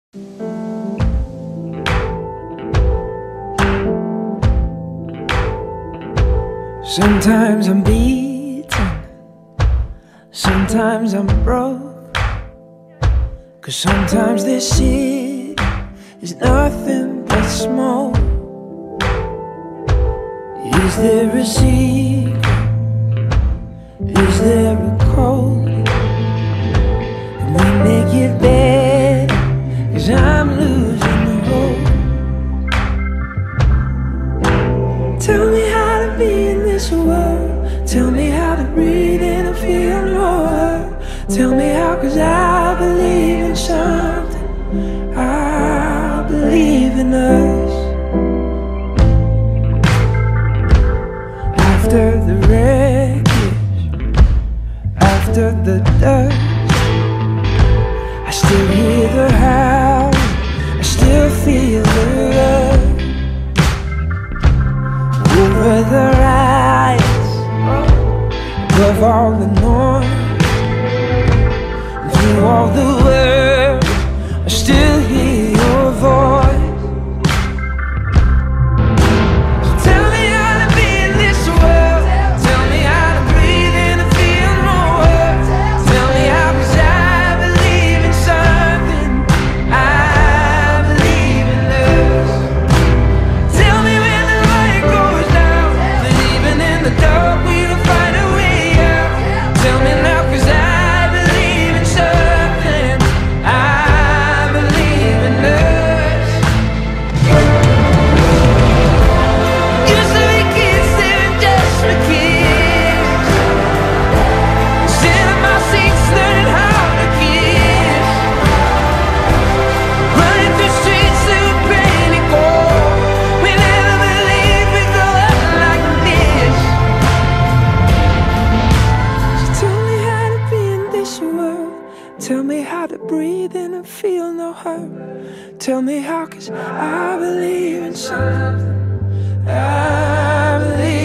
Sometimes I'm beaten, sometimes I'm broke, 'cause sometimes this city is nothing but smoke. Is there a secret? Is there a code? Can we make it better? 'Cause I'm losing the hope. Tell me how to be in this world. Tell me how to breathe in and feel no hurt. Tell me how, 'cause I believe in something. I believe in us. After the wreckage, after the dust, I still hear the howl, I still feel the rush. Over the rise, above all the noise, through all the world, I still hear your voice. So tell me how to be in this world. Tell me how to breathe in and feel no hurt. Tell me how, 'cause I believe in something. I believe in us. Tell me when the light goes down, that even in the dark we'll find a way out. Tell me now, 'cause I believe in something. I believe in us. Used to be kids, they were just for kids. Sitting in my seats, learning how to kiss. Running through streets that were painted gold. We never believed we'd grow up like this. So tell me how to be in this world. Tell me how to breathe in and feel no hurt. Tell me how, 'cause I believe in something. I believe